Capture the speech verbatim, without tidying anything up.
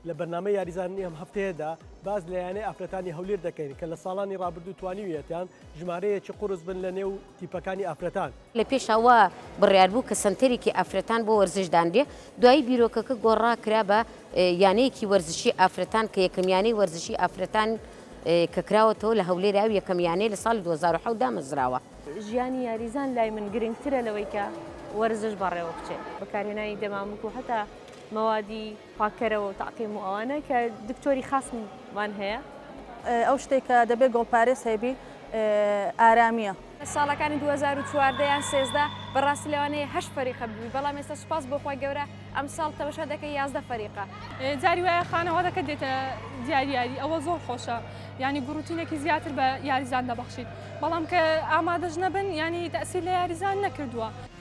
لە بەرنامە یاریزانی ئەم هەفتەیەدا باز لە یانەی ئافرەتانی هەولێر دەکەین کە لە ساڵانی ڕابردوو توانیویەتیان ژمارەیەکی قورس بن لە نێو تیپەکانی ئافرەتان. لە پێشەوە بڕیاربوو کە سنتەرێکی ئافرەتان بۆ وەرزشداندێ دوایی بیرۆکەکە گۆڕاکرا بە یانەیەکی وەرزشی ئافرەتان کە یەکەمیانەی وەرزشی ئافرەتان کە کراوەتەوە لە هەولێرا و یەکەمیانەی لە ساڵی دوو هەزار و حەوت دامەزراوە. ژیانی یاریزان لای من گرنگترە لەوەی کە وەرزش بەڕێوە بچێت بەکارهێنانی دەمامک و هەتا مەوادی پاکەرەوە و تاقیم و ئەوانە کە دکتۆری خاصمان هەیە. ئەو شتێکە دەبێت گۆڵپارێز هەیبی ئارامیە. ساڵەکانی دوو هەزار و چواردە یان سێزدە بەڕاستی لەوانەیە هەشت فەریقە بووی بەڵام ئێستا سوپاس بۆ خۆی گەورە ئەم ساڵ تەماشا دەکەی یازدە فەریقە. جاری وایە خانەوادەکە دێتە دیاریاری ئەوە زۆر خۆشە ینی گروتینێکی زیاتر بە یاریزان دەبەخشیت بەڵام کە ئامادەش نەبن ینی تەسیر لە یاریزان نەکردووە.